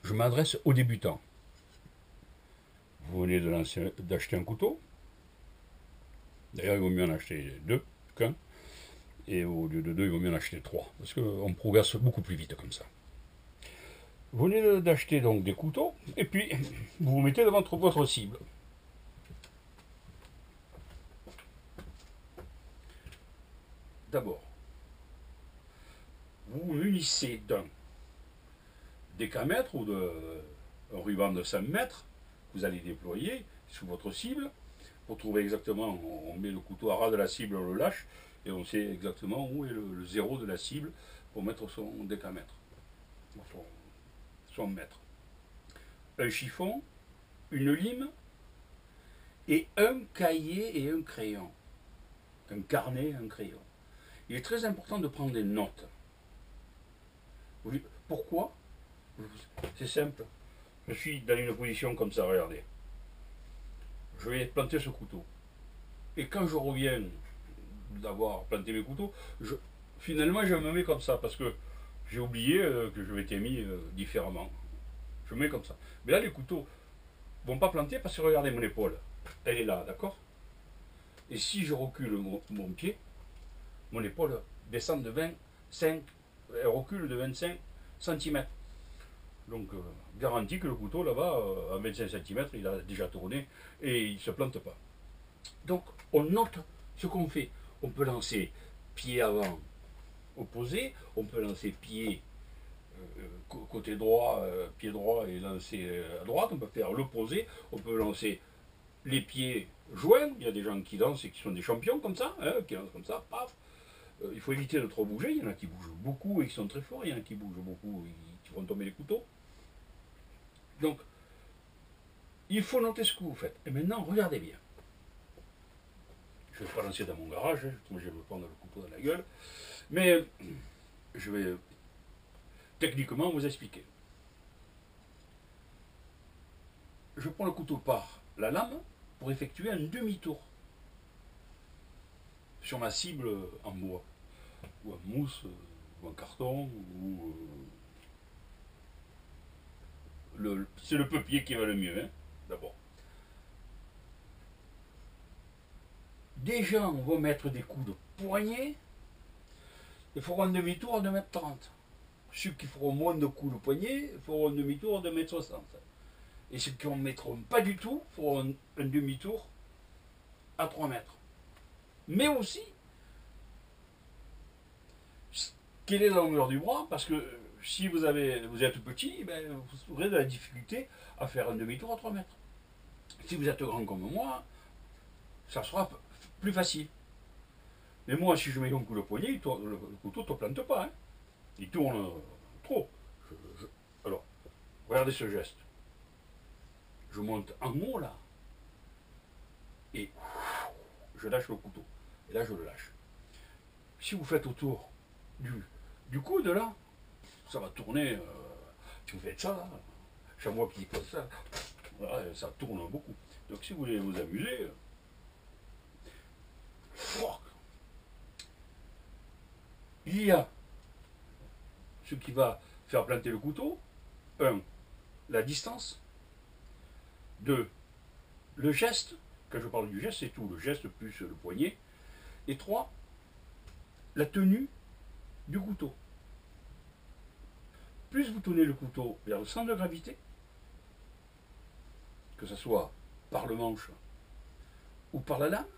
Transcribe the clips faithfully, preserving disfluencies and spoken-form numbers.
je m'adresse aux débutants. Vous venez de lancer- d'acheter un couteau. D'ailleurs, il vaut mieux en acheter deux qu'un. Et au lieu de deux, il vaut mieux en acheter trois. Parce qu'on progresse beaucoup plus vite comme ça. Vous venez d'acheter donc des couteaux. Et puis, vous vous mettez devant votre cible. D'abord, vous vous munissez d'un décamètre ou d'un ruban de cinq mètres. Vous allez déployer sous votre cible. Pour trouver exactement, on met le couteau à ras de la cible, on le lâche. Et on sait exactement où est le, le zéro de la cible pour mettre son décamètre. Son, son mètre. Un chiffon, une lime et un cahier et un crayon. Un carnet, un crayon. Il est très important de prendre des notes. Pourquoi? C'est simple. Je suis dans une position comme ça, regardez. Je vais planter ce couteau. Et quand je reviens d'avoir planté mes couteaux, je, finalement je me mets comme ça parce que j'ai oublié euh, que je m'étais mis euh, différemment. Je me mets comme ça. Mais là, les couteaux vont pas planter parce que regardez mon épaule. Elle est là, d'accord? Et si je recule mon, mon pied, mon épaule descend de vingt-cinq, elle recule de vingt-cinq centimètres. Donc, euh, garantie que le couteau là-bas, euh, à vingt-cinq centimètres, il a déjà tourné et il ne se plante pas. Donc, on note ce qu'on fait. On peut lancer pied avant opposé, on peut lancer pied euh, côté droit, euh, pied droit et lancer à droite, on peut faire l'opposé, on peut lancer les pieds joints, il y a des gens qui lancent et qui sont des champions comme ça, hein, qui lancent comme ça, paf. Euh, il faut éviter de trop bouger, il y en a qui bougent beaucoup et qui sont très forts, il y en a qui bougent beaucoup et qui font tomber les couteaux. Donc, il faut noter ce que vous faites. Et maintenant, regardez bien. Je ne vais pas lancer dans mon garage, hein, je vais me prendre le couteau dans la gueule, mais je vais techniquement vous expliquer. Je prends le couteau par la lame pour effectuer un demi-tour sur ma cible en bois, ou en mousse, ou en carton, ou... Le, c'est le papier qui va le mieux, hein, d'abord. Des gens vont mettre des coups de poignet et feront un demi-tour à deux mètres trente. Ceux qui feront moins de coups de poignet feront un demi-tour à deux mètres soixante. Et ceux qui en mettront pas du tout feront un, un demi-tour à trois mètres. Mais aussi, quelle est la longueur du bras? Parce que si vous, avez, vous êtes petit, ben, vous aurez de la difficulté à faire un demi-tour à trois mètres. Si vous êtes grand comme moi, ça sera plus facile. Mais moi, si je mets un coup de poignet, le, le couteau ne te plante pas. Hein. Il tourne trop. Je, je, alors, regardez ce geste. Je monte en haut là. Et je lâche le couteau. Et là, je le lâche. Si vous faites autour du, du coude là, ça va tourner. Euh, si vous faites ça, là, chamois petit comme ça, voilà, ça tourne beaucoup. Donc si vous voulez vous amuser, il y a ce qui va faire planter le couteau. Un, la distance. Deux, le geste. Quand je parle du geste, c'est tout. Le geste plus le poignet. Et trois, la tenue du couteau. Plus vous tenez le couteau vers le centre de gravité, que ce soit par le manche ou par la lame,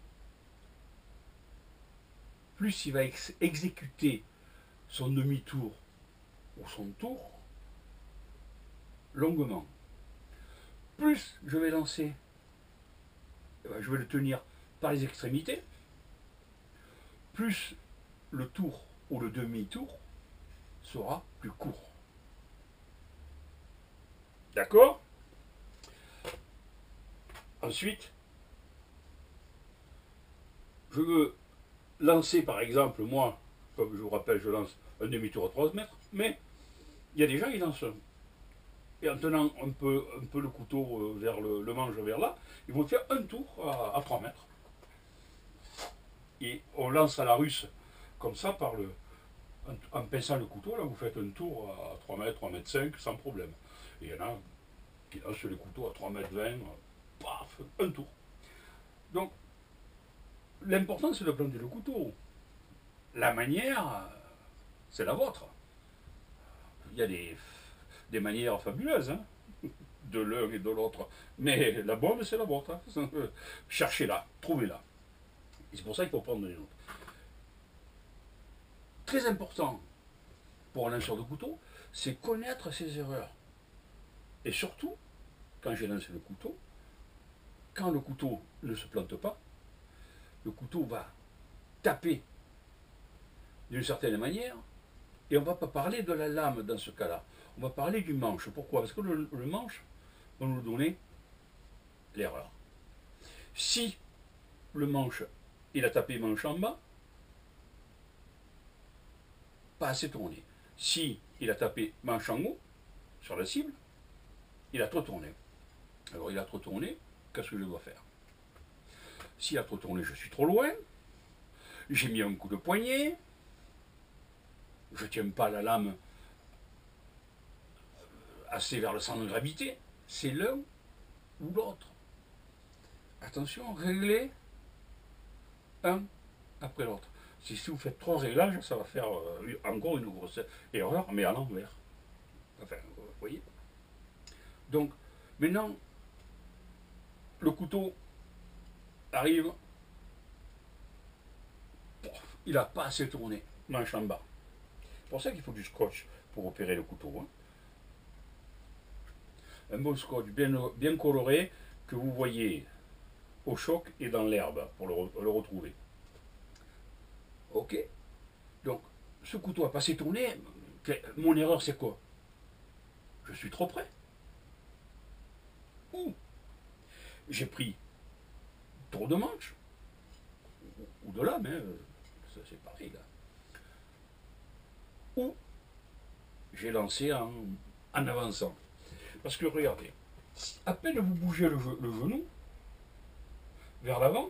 plus il va ex exécuter son demi-tour ou son tour longuement. Plus je vais lancer, je vais le tenir par les extrémités, plus le tour ou le demi-tour sera plus court. D'accord? Ensuite, je veux lancer par exemple, moi, comme je vous rappelle, je lance un demi-tour à trois mètres, mais il y a des gens qui lancent et en tenant un peu, un peu le couteau vers le, le manche vers là, ils vont faire un tour à, à trois mètres. Et on lance à la russe, comme ça, par le, En, en pinçant le couteau, là, vous faites un tour à trois mètres, trois mètres cinq, sans problème. Et il y en a qui lancent les couteaux à trois mètres vingt, paf, un tour. Donc, l'important, c'est de planter le couteau. La manière, c'est la vôtre. Il y a des, des manières fabuleuses, hein, de l'un et de l'autre. Mais la bonne, c'est la vôtre. Hein. Cherchez-la, trouvez-la. Et c'est pour ça qu'il faut prendre les nôtres. Très important pour un lanceur de couteau, c'est connaître ses erreurs. Et surtout, quand j'ai lancé le couteau, quand le couteau ne se plante pas, le couteau va taper d'une certaine manière, et on ne va pas parler de la lame dans ce cas-là. On va parler du manche. Pourquoi? Parce que le, le manche va nous donner l'erreur. Si le manche, il a tapé manche en bas, pas assez tourné. Si il a tapé manche en haut, sur la cible, il a trop tourné. Alors il a trop tourné, qu'est-ce que je dois faire? S'il a trop tourné, je suis trop loin, j'ai mis un coup de poignet, je ne tiens pas la lame assez vers le centre de gravité, c'est l'un ou l'autre. Attention, réglez un après l'autre. Si vous faites trois réglages, ça va faire euh, encore une grosse erreur, mais à l'envers. Enfin, vous voyez. Donc, maintenant, le couteau arrive, il n'a pas assez tourné, manche en bas. C'est pour ça qu'il faut du scotch pour opérer le couteau. Hein. Un bon scotch bien, bien coloré que vous voyez au choc et dans l'herbe pour le, le retrouver. Ok. Donc, ce couteau n'a pas assez tourné. Mon erreur, c'est quoi? Je suis trop près. Ou j'ai pris trop de manche. Ou de lame, hein. Ça, c'est pareil là. Ou j'ai lancé en, en avançant. Parce que regardez, à peine vous bougez le, le genou vers l'avant,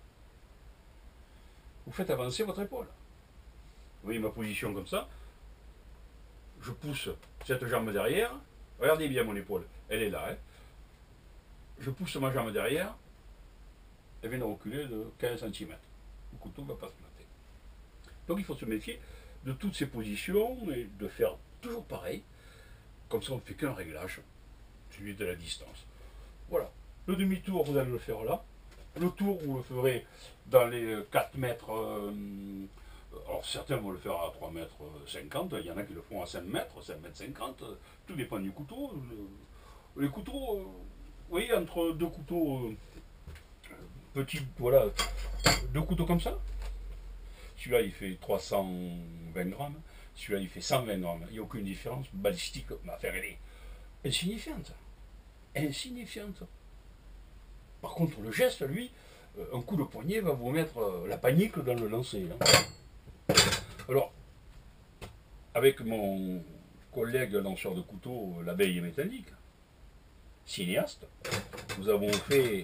vous faites avancer votre épaule. Vous voyez ma position comme ça, je pousse cette jambe derrière, regardez bien mon épaule, elle est là, hein. Je pousse ma jambe derrière, elle vient de reculer de quinze centimètres. Le couteau ne va pas se planter. Donc il faut se méfier de toutes ces positions et de faire toujours pareil, comme ça on ne fait qu'un réglage, celui de la distance. Voilà, le demi-tour vous allez le faire là, le tour vous le ferez dans les quatre mètres, euh, alors certains vont le faire à trois mètres cinquante, il y en a qui le font à cinq mètres, cinq mètres cinquante, tout dépend du couteau. Les couteaux, euh, vous voyez, entre deux couteaux euh, petits, voilà, deux couteaux comme ça, celui-là il fait trois cent vingt grammes, celui-là il fait cent vingt grammes, il n'y a aucune différence balistique, mais enfin elle est insignifiante, insignifiante. Par contre le geste, lui, un coup de poignet va vous mettre la panique dans le lancer. Hein. Alors, avec mon collègue lanceur de couteau, l'abeille métallique, cinéaste, nous avons fait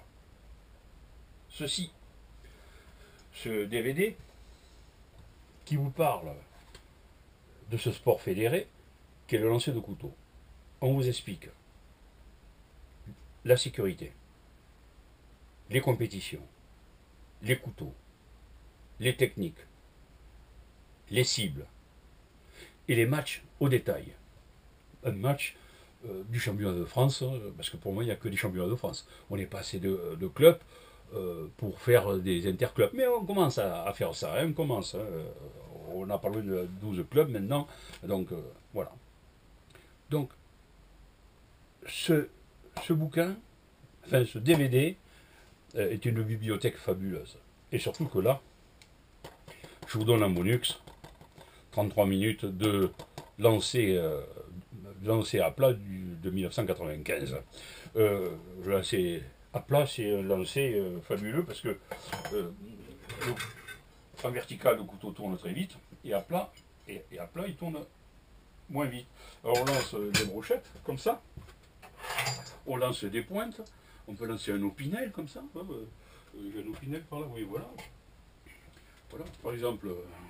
ceci, ce D V D qui vous parle de ce sport fédéré qu'est le lancer de couteau. On vous explique la sécurité, les compétitions, les couteaux, les techniques, les cibles et les matchs au détail. Un match euh, du championnat de France, parce que pour moi il n'y a que des championnats de France. On est passé de, de clubs euh, pour faire des interclubs. Mais on commence à, à faire ça, hein, on commence. Hein, on a parlé de douze clubs maintenant, donc euh, voilà. Donc, ce, ce bouquin, enfin ce D V D, euh, est une bibliothèque fabuleuse. Et surtout que là, je vous donne un bonus, trente-trois minutes de lancer, euh, lancer à plat du, de mille neuf cent quatre-vingt-quinze. Euh, je lancer à plat, c'est un lancer euh, fabuleux parce que euh, le, en vertical, le couteau tourne très vite, et à plat, et, et à plat, il tourne moins vite. Alors on lance des brochettes, comme ça, on lance des pointes, on peut lancer un opinel, comme ça, euh, j'ai un opinel par là, oui, voilà. Voilà, par exemple,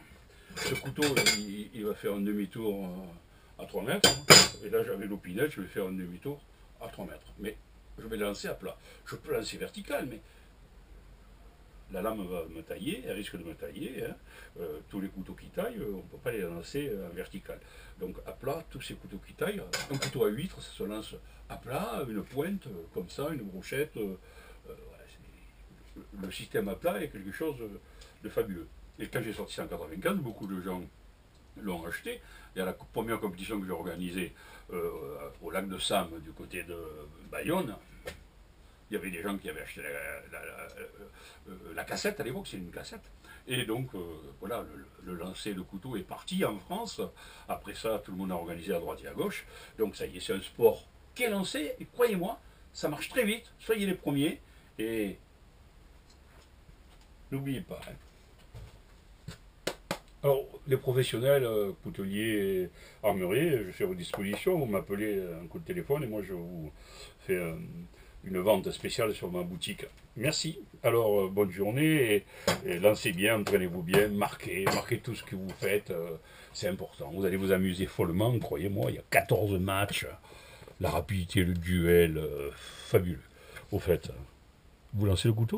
Ce couteau, il, il va faire un demi-tour à trois mètres. Et là, j'avais l'opinette, je vais faire un demi-tour à trois mètres. Mais je vais lancer à plat. Je peux lancer vertical, mais la lame va me tailler, elle risque de me tailler. Hein. Euh, tous les couteaux qui taillent, on ne peut pas les lancer en vertical. Donc à plat, tous ces couteaux qui taillent, un couteau à huître, ça se lance à plat, une pointe, comme ça, une brochette. Euh, voilà, le système à plat est quelque chose de fabuleux. Et quand j'ai sorti cent quatre-vingt-quinze, beaucoup de gens l'ont acheté. Il y a la première compétition que j'ai organisée euh, au lac de Sam, du côté de Bayonne. Il y avait des gens qui avaient acheté la, la, la, la, la cassette, à l'époque c'est une cassette. Et donc euh, voilà, le, le lancer de couteau est parti en France. Après ça, tout le monde a organisé à droite et à gauche. Donc ça y est, c'est un sport qui est lancé. Et croyez-moi, ça marche très vite. Soyez les premiers. Et n'oubliez pas. Hein. Alors, les professionnels, euh, couteliers, armuriers, je suis à vos dispositions. Vous m'appelez un coup de téléphone et moi je vous fais euh, une vente spéciale sur ma boutique. Merci. Alors, euh, bonne journée et, et lancez bien, entraînez-vous bien, marquez, marquez tout ce que vous faites. Euh, c'est important. Vous allez vous amuser follement, croyez-moi. Il y a quatorze matchs. La rapidité, le duel, euh, fabuleux. Au fait, vous lancez le couteau, vous ?